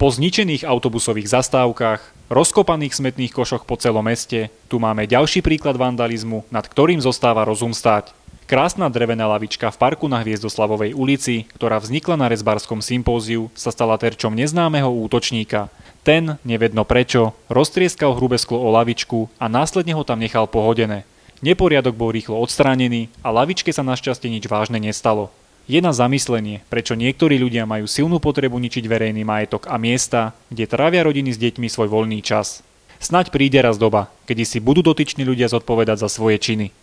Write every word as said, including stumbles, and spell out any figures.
Po zničených autobusových zastávkach, rozkopaných smetných košoch po celom meste, tu máme ďalší príklad vandalizmu, nad ktorým zostáva rozum stáť. Krásna drevená lavička v parku na Hviezdoslavovej ulici, ktorá vznikla na rezbárskom sympóziu, sa stala terčom neznámeho útočníka. Ten, nevedno prečo, roztrieskal hrubé sklo o lavičku a následne ho tam nechal pohodené. Neporiadok bol rýchlo odstránený a lavičke sa našťastie nič vážne nestalo. Je na zamyslenie, prečo niektorí ľudia majú silnú potrebu ničiť verejný majetok a miesta, kde trávia rodiny s deťmi svoj voľný čas. Snaď príde raz doba, kedy si budú dotyční ľudia zodpovedať za svoje činy.